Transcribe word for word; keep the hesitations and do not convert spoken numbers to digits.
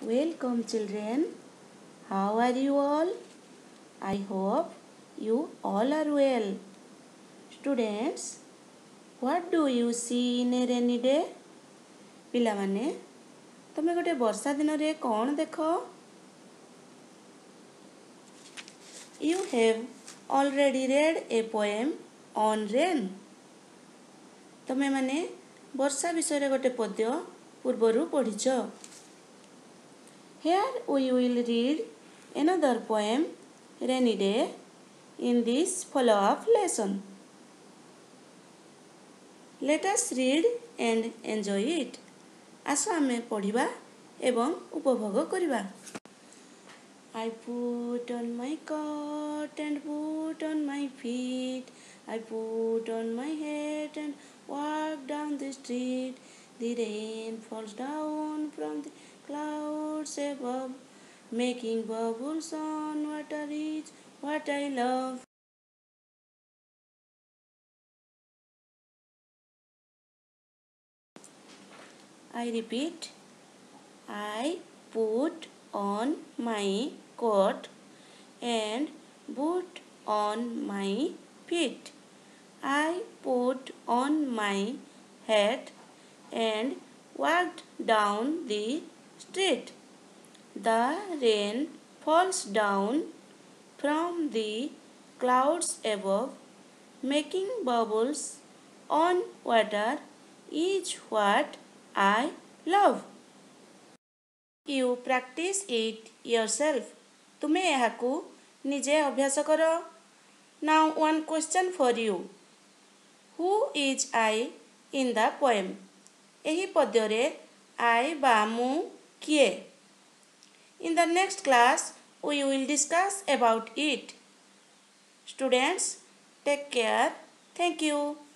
Welcome, children. How are you all? I hope you all are well. Students, what do you see in a rainy day? ପିଲାମାନେ ତମେ ଗୋଟେ ବର୍ଷା ଦିନରେ କ'ଣ ଦେଖ? You have already read a poem on rain. ତମେମାନେ ବର୍ଷା ବିଷୟରେ ଗୋଟେ ପଦ୍ୟ ପୂର୍ବରୁ ପଢ଼ିଛ. Here we will read another poem, Rainy Day, in this follow-up lesson. Let us read and enjoy it. ଆସ ଆମେ ପଢ଼ିବା ଏବଂ ଉପଭୋଗ କରିବା. I put on my coat and put on my feet. I put on my hat and walk down the street. The rain falls down from the clouds above, making bubbles on water is what I love. I repeat, I put on my coat and put on my feet. I put on my hat and walked down the street. The rain falls down from the clouds above, making bubbles on water is what I love. You practice it yourself. ତୁମେ ଏହାକୁ ନିଜେ ଅଭ୍ୟାସ କର. Now one question for you. Who is I in the poem? ଏହି ପଦ୍ୟରେ I ବା ମୁଁ କିଏ? In the next class we will discuss about it. Students, take care. Thank you.